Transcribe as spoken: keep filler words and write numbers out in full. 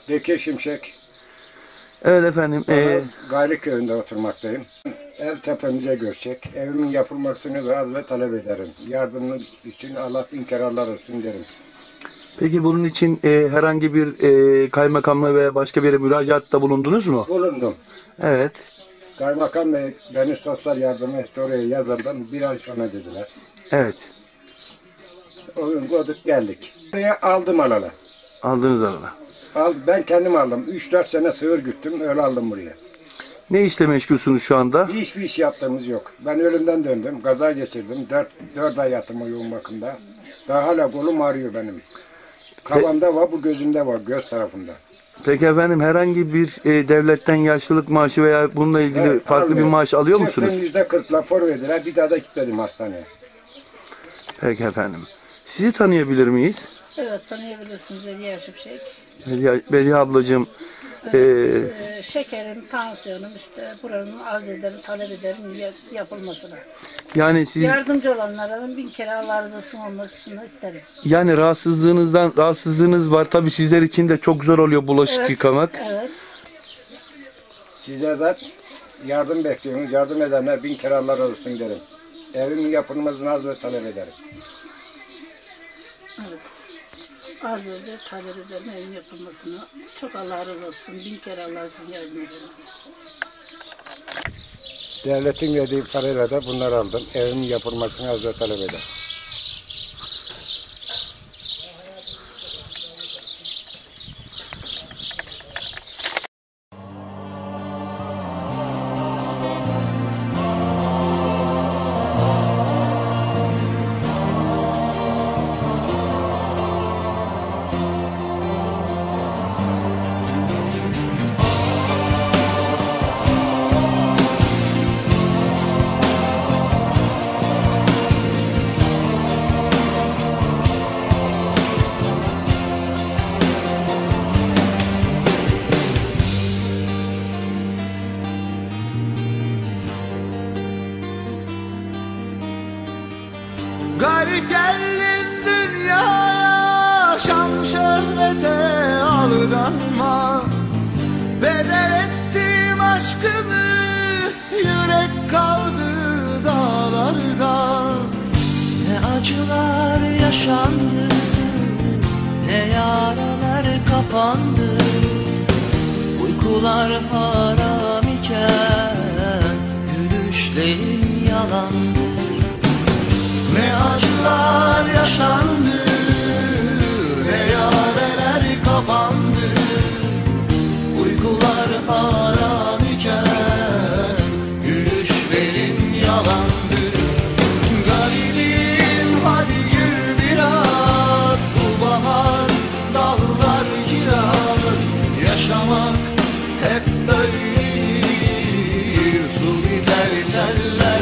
Bekir Şimşek. Evet efendim. Ee... Gayri köyünde oturmaktayım. Ev tepemize göçecek. Evimin yapılmasını razı ve talep ederim. Yardımın için Allah bin kere Allah olsun derim. Peki bunun için e, herhangi bir e, kaymakamlığa veya başka bir yere müracaatta bulundunuz mu? Bulundum. Evet. Kaymakam Bey beni sosyal yardım etti, oraya yazıldım. Bir ay sonra dediler. Evet. O gün koyduk geldik. Buraya aldım alalı. Aldınız alana. Al, ben kendim aldım. üç dört sene sığır güttüm, öyle aldım buraya. Ne işle meşgulsünüz şu anda? Hiçbir iş yaptığımız yok. Ben ölümden döndüm, kaza geçirdim. dört ay yattım o yoğun bakımda. Daha hala kolum ağrıyor benim. Kafamda var, bu gözümde var, göz tarafında. Peki efendim herhangi bir e, devletten yaşlılık maaşı veya bununla ilgili Evet, farklı almıyorum. bir maaş alıyor Çıktım, musunuz? yüzde kırk rapor verdiler, bir daha da gitmedim hastaneye. Peki efendim. Sizi tanıyabilir miyiz? Evet, tanıyabilirsiniz Bediye Şimşek. Bediye, Bediye ablacığım. Evet, E, e, şekerim, tansiyonum işte buranın arz ederim, talep ederim yapılmasına. yani siz Yardımcı olanlara bin kere Allah razı olsun olmasını isterim. yani rahatsızlığınızdan rahatsızlığınız var. Tabii sizler için de çok zor oluyor bulaşık Evet, yıkamak. evet. Sizlerden yardım bekliyoruz. Yardım edenler bin kere Allah razı olsun derim. Evimin yapılmasını arz ve talep ederim. Evet. Arz eder, talep ederim evin yapılmasını. Çok Allah razı olsun, bin kere Allah razı olsun yardım ederim. Devletin verdiği parayla da bunları aldım. Evimin yapılmasını arz ve talep ederim. Garip geldin dünyaya, şan şöhrete aldanma. Bedel ettim aşkımı, yürek kaldı dağlarda. Ne acılar yaşandı, ne yaralar kapandı. Uykular haram iken, gülüşlerim yalandı. Ne acılar yaşandı, ne yareler kapandı. Uykular haram iken, gülüşlerim yalandı. Garibim hadi gül biraz, bu bahar dallar kiraz. Yaşamak hep böyledir, su biter teller.